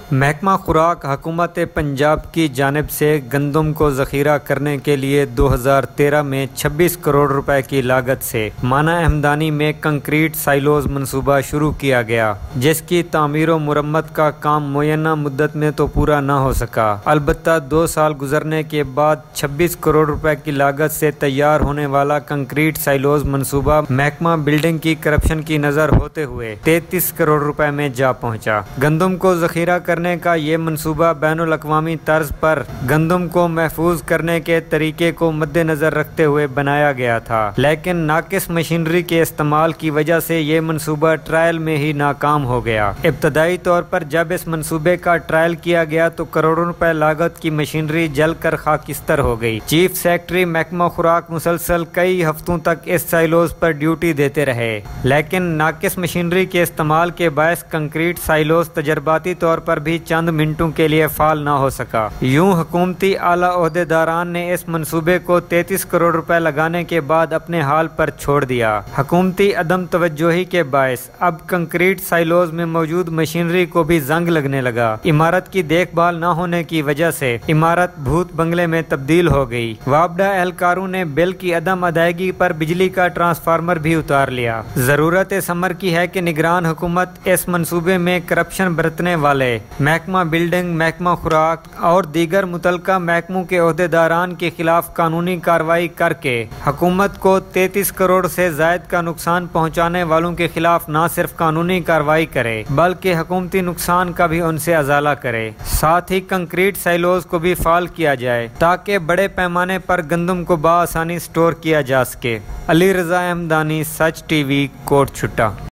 محکمہ خوراک حکومت پنجاب کی جانب سے گندم کو ذخیرہ کرنے کے لیے 2013 میں 26 کروڑ روپے کی لاگت سے مانا احمدانی میں کنکریٹ سائلوز منصوبہ شروع کیا گیا، جس کی تعمیر و مرمت کا کام معینہ مدت میں تو پورا نہ ہو سکا۔ البتہ 2 سال گزرنے کے بعد 26 کروڑ روپے کی لاگت سے تیار ہونے والا کنکریٹ سائلوز منصوبہ محکمہ بلڈنگ کی کرپشن کی نظر ہوتے ہوئے 33 کروڑ روپے میں جا پہنچا۔ گندم کو ذخیرہ کرنے کا یہ منصوبہ بین الاقوامی طرز پر گندم کو محفوظ کرنے کے طریقے کو مد نظر رکھتے ہوئے بنایا گیا تھا، لیکن ناقص مشینری کے استعمال کی وجہ سے یہ منصوبہ ٹرائل میں ہی ناکام ہو گیا۔ ابتدائی طور پر جب اس منصوبے کا ٹرائل کیا گیا تو کروڑوں روپے لاگت کی مشینری جل کر خاکستر ہو گئی۔ چیف سیکرٹری محکمہ خوراک مسلسل کئی ہفتوں تک اس سائلوز پر ڈیوٹی دیتے رہے، لیکن ناقص مشینری کے استعمال کے باعث کنکریٹ سائلوز تجرباتی طور پر بھی چند منٹوں کے لیے فعال نہ ہو سکا۔ یوں حکومتی اعلیٰ عہدیداران نے اس منصوبے کو 33 کروڑ روپے لگانے کے بعد اپنے حال پر چھوڑ دیا۔ حکومتی عدم توجہی کے باعث اب کنکریٹ سائلوز میں موجود مشینری کو بھی زنگ لگنے لگا۔ عمارت کی دیکھ بھال نہ ہونے کی وجہ سے عمارت بھوت بنگلے میں تبدیل ہو گئی۔ وابڈہ اہلکاروں نے بل کی عدم ادائیگی پر بجلی کا ٹرانسفارمر بھی اتار لیا۔ ضرورت اس امر کی ہے کہ نگران حکومت اس منصوبے میں کرپشن برتنے والے محکمہ بلڈنگ، محکمہ خوراک اور دیگر متعلقہ محکموں کے عہدیداران کے خلاف قانونی کارروائی کر کے حکومت کو 33 کروڑ سے زائد کا نقصان پہنچانے والوں کے خلاف نہ صرف قانونی کارروائی کرے بلکہ حکومتی نقصان کا بھی ان سے ازالہ کرے۔ ساتھ ہی کنکریٹ سائلوز کو بھی فعال کیا جائے تاکہ بڑے پیمانے پر گندم کو بآسانی سٹور کیا جا سکے۔ علی رضا احمدانی، سچ ٹی وی، کوٹ چھٹا۔